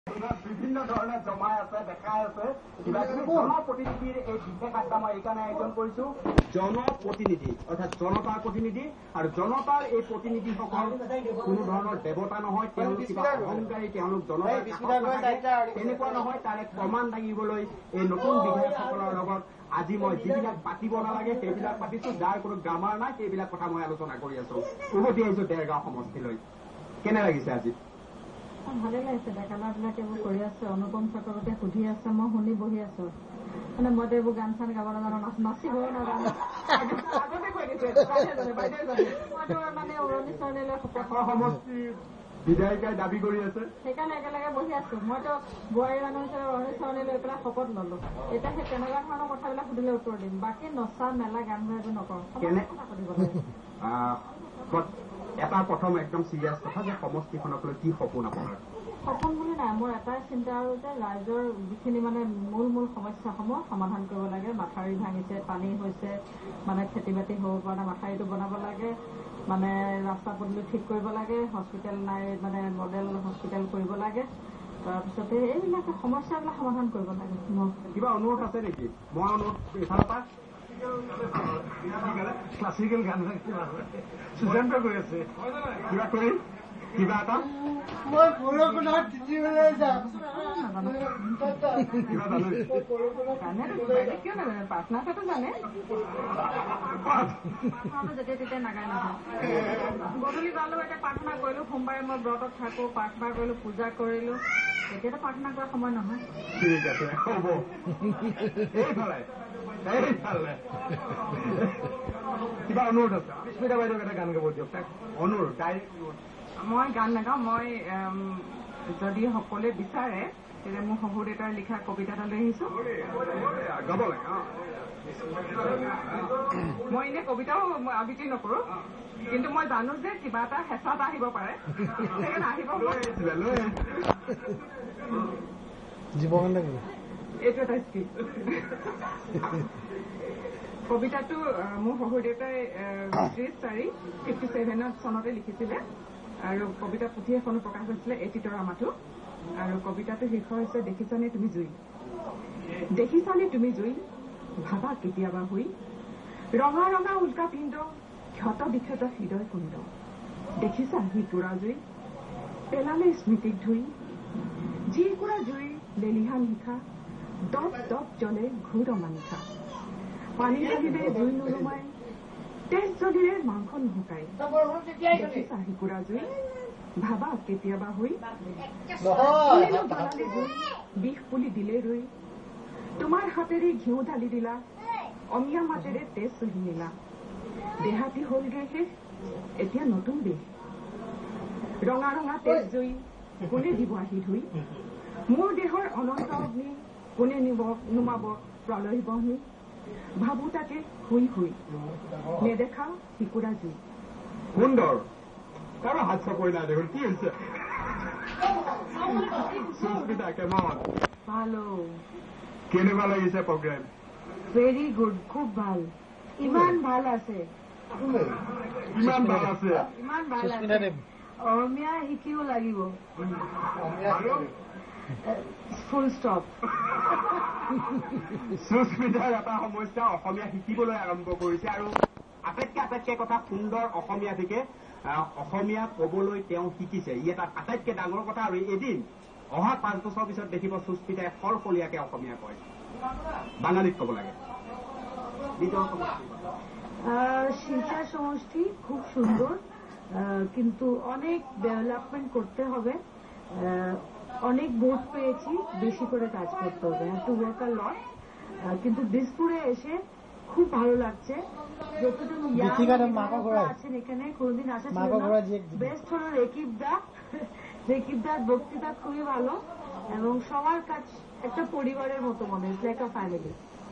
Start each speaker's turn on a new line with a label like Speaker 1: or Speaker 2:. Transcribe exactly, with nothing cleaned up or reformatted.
Speaker 1: বিভিন্ন ধৰণে জমাই আছে দেখাই আছে কিবা কিবি জনপ্ৰতিনিধিৰ এই বিশেষ আড্ডা মই এইকাৰণে আয়োজন কৰিছো জনপ্ৰতিনিধি অৰ্থাৎ জনতাৰ প্ৰতিনিধি আৰু জনতাৰ এই প্ৰতিনিধিসকল কোনো ধৰণৰ দেৱতা নহয় তেওঁলোক কিবা অহংকাৰী তেওঁলোক জনতাৰ তেনেকুৱা নহয় তাৰে প্ৰমাণ দাঙিবলৈ এই নতুন বিধায়কসকলৰ লগত আজি মই যিবিলাক পাতিব নালাগে সেইবিলাক পাতিছো যাৰ কোনো গ্ৰামাৰ নাই সেইবিলাক কথা মই আলোচনা কৰি আছো উভতি আহিছো দেৰগাঁও সমষ্টিলৈ কেনে লাগিছে আজি
Speaker 2: ভালে লাগিছে ডেকালাবিলাকে এইবোৰ কৰি আছে অনুপম চক্ৰৱৰ্তীয়ে সুধি আছে মই শুনি বহি আছো মানে মইতো এইবোৰ গান চান গাব নাজানো নাচিবও নাজানো আগতে কৈ দিছে মইতো মানে উৰণি চৰণিলৈ
Speaker 1: সমষ্টি বিধায়িকাই দাবী কৰি আছে
Speaker 2: সেইকাৰণে একেলগে বহি আছো মইতো বোৱাৰী মানুহ হিচাপে উৰণি চৰণি লৈ পেলাই শপত ললো এতিয়া সেই তেনেকুৱা ধৰণৰ কথাবিলাক সুধিলে উত্তৰ দিম বাকী নচা মেলা গান গোৱা এইবোৰ নকৰো কথা সুধিব লাগে
Speaker 1: এটা প্ৰথম একদম চিৰিয়াছ কথা যে সমষ্টিখনক লৈ কি সপোন আপোনাৰ
Speaker 2: সপোন বুলি নাই মোৰ এটাই চিন্তা আৰু যে ৰাইজৰ যিখিনি মানে মূল মূল সমস্যাসমূহ সমাধান কৰিব লাগে মাথাউৰি ভাঙিছে পানী হৈছে মানে খেতি বাতি হ'ব পৰা নাই মাথাউৰিটো বনাব লাগে মানে ৰাস্তা পদূলি ঠিক কৰিব লাগে হস্পিটেল নাই মানে মডেল হস্পিটেল কৰিব লাগে তাৰপিছতে এইবিলাক সমস্যাবিলাক সমাধান কৰিব লাগে
Speaker 1: কিবা অনুৰোধ আছে নেকি মই অনুৰোধ এফালৰ পৰা ক্লাছিকেল গান সিদ্ধান্ত কৰি আছে কিবা কৰি কিবা এটা মই বৰষুণত তিতিবলৈ যাম
Speaker 2: কিয় নাজানে প্ৰাৰ্থনাটো জানে যেতিয়া তেতিয়া নাগাই নহয় গধূলি গালো এতিয়া প্ৰাৰ্থনা কৰিলো সোমবাৰে মই ব্ৰতত থাকো প্ৰাৰ্থনা কৰিলো পূজা কৰিলো এতিয়াতো প্ৰাৰ্থনা কৰাৰ সময় নহয়
Speaker 1: ঠিক আছে হ'ব এইফালে কিবা অনুৰোধ আছে স্মিতা বাইদেউক এটা গান গাব দিয়ক তাক অনুৰোধ
Speaker 2: মই গান নাগাওঁ মই যদি সকলোৱে বিচাৰে তেতিয়া মোৰ শহুৰ দেউতাৰ লিখা কবিতা এটা লৈ আহিছো
Speaker 1: গাব লাগে
Speaker 2: মই এনে কবিতাও আবৃত্তি নকৰো কিন্তু মই জানো যে কিবা এটা হেঁচা এটা আহিব পাৰে সেইকাৰণে আহিব এইটো এটা স্কিল কবিতাটো মোৰ শহুৰ দেউতাই ত্ৰিশ চাৰি ফিফটি ছেভেনত চনতে লিখিছিলে আৰু কবিতা পুথি এখনো প্ৰকাশ হৈছিলে এই তিতৰা মাথো আৰু কবিতাটো শীৰ্ষ হৈছে দেখিছানে তুমি জুই দেখিছানে তুমি জুই ভাবা কেতিয়াবা হৈ ৰঙা ৰঙা উল্কা পিণ্ড ক্ষত বিক্ষত হৃদয় কুণ্ড দেখিছা সিকুৰা জুই পেলালে স্মৃতিক ধুই যিকুৰা জুইৰ লেলিহান শিখা দপ দপ জ্বলে ঘূৰমা নিশা পানী ঢালিলে জুই নুৰুমাই তেজ জ্বলিলে মাংস নুশুকাই দেখিছা সিকুৰা জুই ভাবা কেতিয়াবা হৈ পালালে জুই বিষ পুলি দিলে ৰৈ তোমাৰ হাতেৰে ঘিউ ঢালি দিলা অমীয়া মাতেৰে তেজ চহি নিলা দেহাতি হলগে শেষ এতিয়া নতুন দেশ ৰঙা ৰঙা তেজ জুই কোনে দিব আহি ধুই মোৰ দেহৰ অনন্ত অগ্নি কোনে নিব নুমাব প্ৰলয় বহ্নি ভাবো তাকে শুই শুই নেদেখা সিকুৰা জুই
Speaker 1: সুন্দৰ কাৰো হাত চাপৰি নাই দেখোন কি হৈছে সুস্মিতা কেমন
Speaker 2: ভালো
Speaker 1: কেনেকুৱা লাগিছে প্ৰগ্ৰেম
Speaker 2: ভেৰি গুড খুব ভাল ইমান ভাল আছে
Speaker 1: ইমান ভাল আছে
Speaker 2: ইমান ভাল আছে অসমীয়া শিকিব লাগিব ফুল ষ্টপ
Speaker 1: সুস্মিতাৰ এটা সমস্যা অসমীয়া শিকিবলৈ আৰম্ভ কৰিছে আৰু আটাইতকৈ আটাইতকৈ কথা সুন্দৰ অসমীয়া থেকে অসমীয়া কবলৈ তেওঁ শিকিছে ই এটা আটাইতকৈ ডাঙৰ কথা আৰু এদিন অহা পাঁচ বছৰ পিছত দেখিব সুস্মিতাই সলসলীয়াকে অসমীয়া কয় বাঙালীত ক'ব লাগে
Speaker 2: শিক্ষা সমষ্টি খুব সুন্দর কিন্তু অনেক ডেভেলপমেন্ট করতে হবে অনেক ভোট পেয়েছি বেশি করে কাজ করতে হবে টু ওয়ার্ক আ লট কিন্তু দিসপুরে এসে খুব ভালো লাগছে যতটুকু আছেন এখানে কোনদিন আসা ছিল না বেস্ট হলো রেকিব দা রেকিব দার বক্তৃতা খুবই ভালো এবং সবার কাছে একটা পরিবারের মতো মনে হয় লাইক আ ফ্যামিলি